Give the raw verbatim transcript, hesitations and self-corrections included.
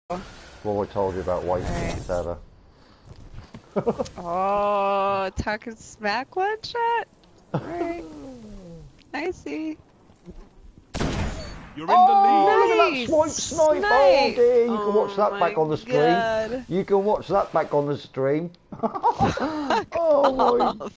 What I told you about wasting Right. tether. Oh, talking smack one shot? Right. I see. You're in Oh, the look at that Nice swipe snipe! Oh snipe. dear, you can watch Oh that my back on the stream. god. You can watch that back on the stream. Fuck Oh my off.